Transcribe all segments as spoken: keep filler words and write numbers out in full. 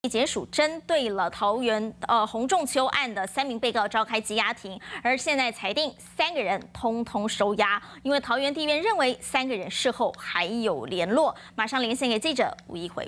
检署针对了桃园呃洪仲丘案的三名被告召开羁押庭，而现在裁定三个人通通收押，因为桃园地院认为三个人事后还有联络。马上连线给记者吴一辉。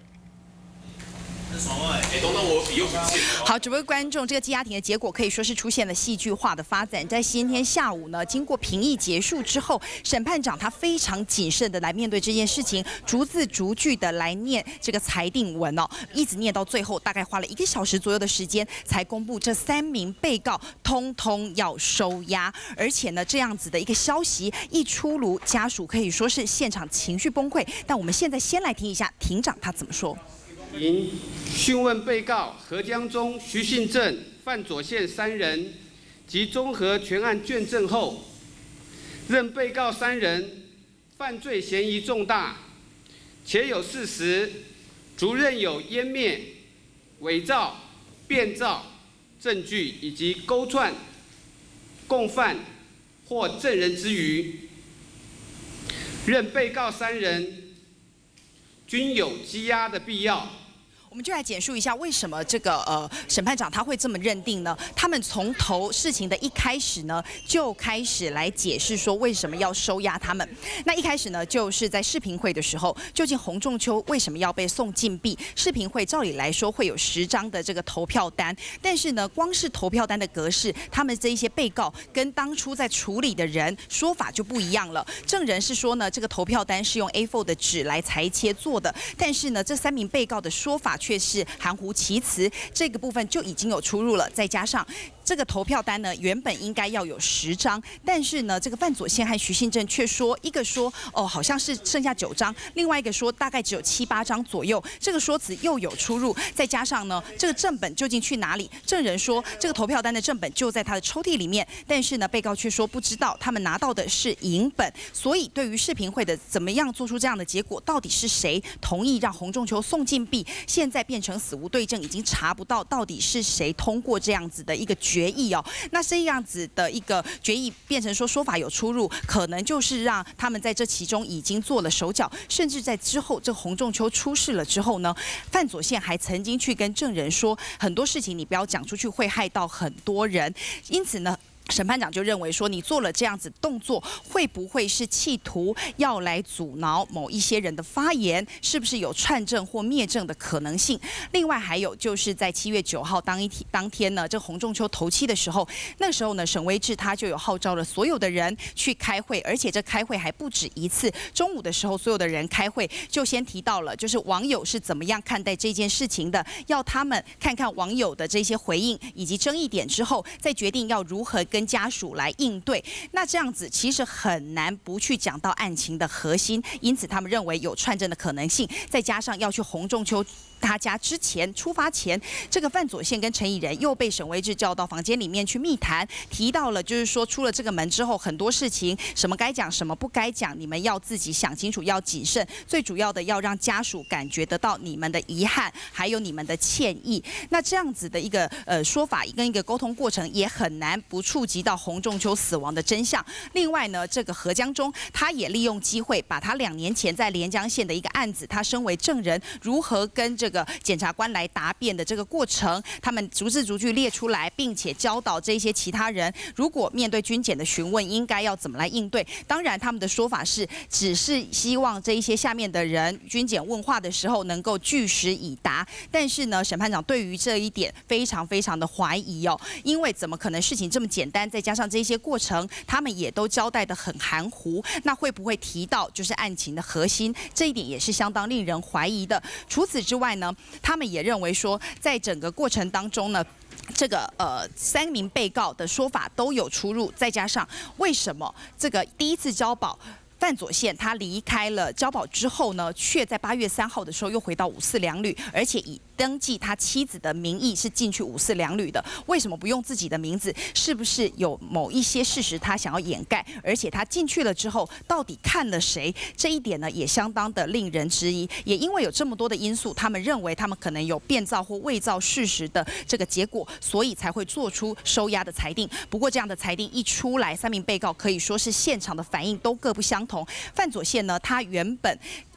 好，诸位观众，这个羁押庭的结果可以说是出现了戏剧化的发展。在今天下午呢，经过评议结束之后，审判长他非常谨慎的来面对这件事情，逐字逐句的来念这个裁定文哦，一直念到最后，大概花了一个小时左右的时间，才公布这三名被告通通要收押。而且呢，这样子的一个消息一出炉，家属可以说是现场情绪崩溃。但我们现在先来听一下庭长他怎么说。 因讯问被告何江忠、徐信正、范左宪三人及综合全案卷证后，认被告三人犯罪嫌疑重大，且有事实足认有湮灭、伪造、变造证据以及勾串、共犯或证人之余，认被告三人均有羁押的必要。 我们就来简述一下为什么这个呃审判长他会这么认定呢？他们从头事情的一开始呢，就开始来解释说为什么要收押他们。那一开始呢，就是在视评会的时候，究竟洪仲丘为什么要被送禁闭？视评会照理来说会有十张的这个投票单，但是呢，光是投票单的格式，他们这一些被告跟当初在处理的人说法就不一样了。证人是说呢，这个投票单是用 A 四 的纸来裁切做的，但是呢，这三名被告的说法 却是含糊其辞，这个部分就已经有出入了。再加上这个投票单呢，原本应该要有十张，但是呢，这个范左宪和徐信正却说，一个说哦好像是剩下九张，另外一个说大概只有七八张左右，这个说辞又有出入。再加上呢，这个正本究竟去哪里？证人说这个投票单的正本就在他的抽屉里面，但是呢，被告却说不知道，他们拿到的是影本。所以对于视评会的怎么样做出这样的结果，到底是谁同意让洪仲丘送禁闭？现在变成 死无对证，已经查不到到底是谁通过这样子的一个决议哦。那这样子的一个决议变成说说法有出入，可能就是让他们在这其中已经做了手脚，甚至在之后这洪仲丘出事了之后呢，范左宪还曾经去跟证人说，很多事情你不要讲出去，会害到很多人。因此呢， 审判长就认为说，你做了这样子动作，会不会是企图要来阻挠某一些人的发言？是不是有串证或灭证的可能性？另外还有就是在七月九号当一天当天呢，这洪仲丘头七的时候，那时候呢，沈威志他就有号召了所有的人去开会，而且这开会还不止一次。中午的时候，所有的人开会就先提到了，就是网友是怎么样看待这件事情的，要他们看看网友的这些回应以及争议点之后，再决定要如何 跟家属来应对，那这样子其实很难不去讲到案情的核心，因此他们认为有串证的可能性，再加上要去洪仲丘 他家之前出发前，这个范左宪跟陈以仁又被沈威志叫到房间里面去密谈，提到了就是说出了这个门之后，很多事情什么该讲，什么不该讲，你们要自己想清楚，要谨慎。最主要的要让家属感觉得到你们的遗憾，还有你们的歉意。那这样子的一个呃说法跟一个沟通过程，也很难不触及到洪仲丘死亡的真相。另外呢，这个何江忠他也利用机会，把他两年前在连江县的一个案子，他身为证人，如何跟这个 这个检察官来答辩的这个过程，他们逐字逐句列出来，并且教导这些其他人，如果面对军检的询问，应该要怎么来应对。当然，他们的说法是，只是希望这一些下面的人军检问话的时候能够据实以答。但是呢，审判长对于这一点非常非常的怀疑哦，因为怎么可能事情这么简单？再加上这些过程，他们也都交代得很含糊，那会不会提到就是案情的核心？这一点也是相当令人怀疑的。除此之外呢， 他们也认为说，在整个过程当中呢， 这个呃三名被告的说法都有出入，再加上为什么这个第一次交保 范左宪他离开了交保之后呢，却在八月三号的时候又回到五四两旅，而且以登记他妻子的名义是进去五四两旅的。为什么不用自己的名字？是不是有某一些事实他想要掩盖？而且他进去了之后，到底看了谁？这一点呢，也相当的令人质疑。也因为有这么多的因素，他们认为他们可能有变造或伪造事实的这个结果，所以才会做出收押的裁定。不过这样的裁定一出来，三名被告可以说是现场的反应都各不相同。范左宪呢，他原本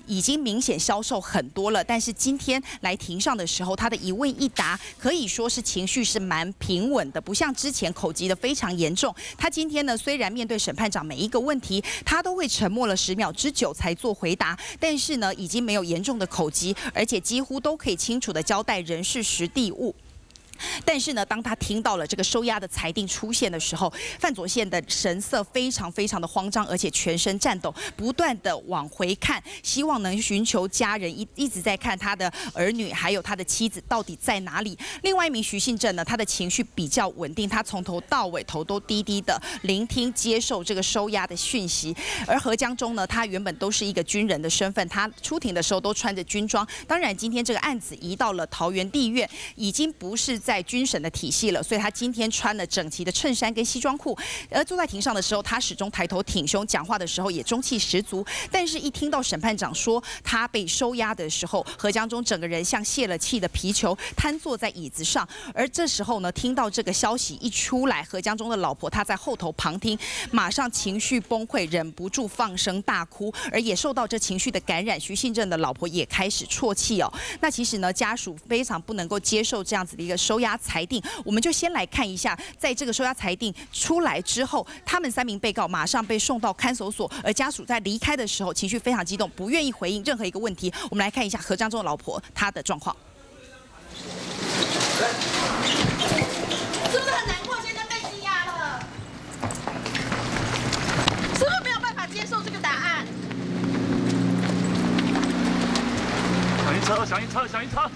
已经明显消瘦很多了。但是今天来庭上的时候，他的一问一答可以说是情绪是蛮平稳的，不像之前口疾的非常严重。他今天呢，虽然面对审判长每一个问题，他都会沉默了十秒之久才做回答，但是呢，已经没有严重的口疾，而且几乎都可以清楚地交代人事时地物。但是呢，当他听到了这个收押的裁定出现的时候，范左宪的神色非常非常的慌张，而且全身颤抖，不断的往回看，希望能寻求家人，一一直在看他的儿女还有他的妻子到底在哪里。另外一名徐信正呢，他的情绪比较稳定，他从头到尾头都低低的聆听接受这个收押的讯息。而何江忠呢，他原本都是一个军人的身份，他出庭的时候都穿着军装。当然，今天这个案子移到了桃园地院，已经不是在军审的体系了，所以他今天穿了整齐的衬衫跟西装裤，而坐在庭上的时候，他始终抬头挺胸，讲话的时候也中气十足。但是，一听到审判长说他被收押的时候，何江忠整个人像泄了气的皮球，瘫坐在椅子上。而这时候呢，听到这个消息一出来，何江忠的老婆她在后头旁听，马上情绪崩溃，忍不住放声大哭，而也受到这情绪的感染，徐信正的老婆也开始啜泣哦。那其实呢，家属非常不能够接受这样子的一个收押裁定，我们就先来看一下，在这个收押裁定出来之后，他们三名被告马上被送到看守所，而家属在离开的时候情绪非常激动，不愿意回应任何一个问题。我们来看一下何江忠的老婆她的状况。 是不是很难过？现在被羁押了，是不是没有办法接受这个答案？ 响应车，响应车，响应车！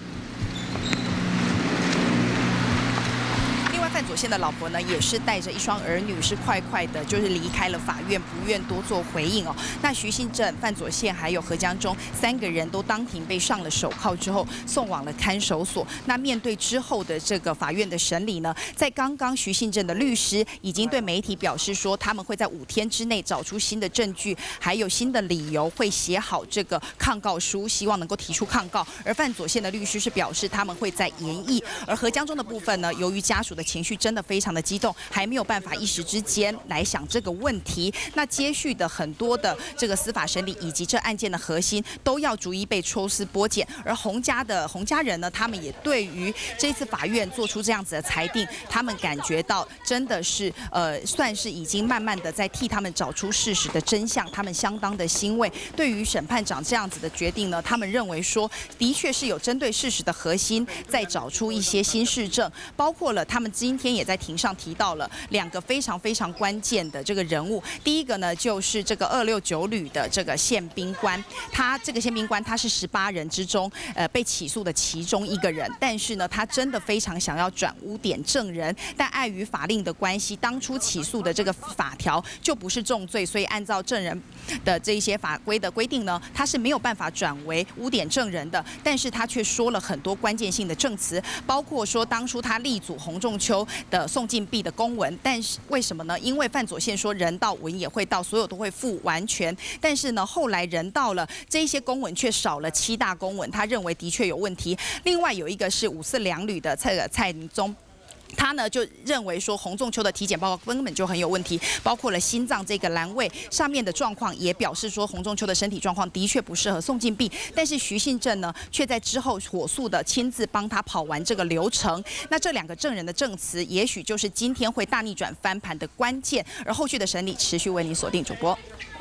另外，范左宪的老婆呢，也是带着一双儿女，是快快的，就是离开了法院，不愿多做回应哦。那徐信正、范左宪还有何江忠三个人都当庭被上了手铐之后，送往了看守所。那面对之后的这个法院的审理呢，在刚刚徐信正的律师已经对媒体表示说，他们会在五天之内找出新的证据，还有新的理由，会写好这个抗告书，希望能够提出抗告。而范左宪的律师是表示，他们会在研议。而何江忠的部分呢，由于家属的情绪真的非常的激动，还没有办法一时之间来想这个问题。那接续的很多的这个司法审理以及这案件的核心，都要逐一被抽丝剥茧。而洪家的洪家人呢，他们也对于这次法院做出这样子的裁定，他们感觉到真的是呃，算是已经慢慢的在替他们找出事实的真相，他们相当的欣慰。对于审判长这样子的决定呢，他们认为说，的确是有针对事实的核心，再找出一些新事证，包括了他们今天也在庭上提到了两个非常非常关键的这个人物。第一个呢，就是这个二六九旅的这个宪兵官，他这个宪兵官他是十八人之中呃被起诉的其中一个人，但是呢，他真的非常想要转污点证人，但碍于法令的关系，当初起诉的这个法条就不是重罪，所以按照证人的这一些法规的规定呢，他是没有办法转为污点证人的。但是他却说了很多关键性的证词，包括说当初他力阻洪仲丘的宋晋弼的公文，但是为什么呢？因为范左宪说人到文也会到，所有都会付完全。但是呢，后来人到了，这一些公文却少了七大公文，他认为的确有问题。另外有一个是五四两旅的蔡蔡明忠。他呢就认为说洪仲丘的体检报告根本就很有问题，包括了心脏这个栏位上面的状况，也表示说洪仲丘的身体状况的确不适合宋晋弼。但是徐信正呢，却在之后火速的亲自帮他跑完这个流程。那这两个证人的证词，也许就是今天会大逆转翻盘的关键。而后续的审理持续为您锁定主播。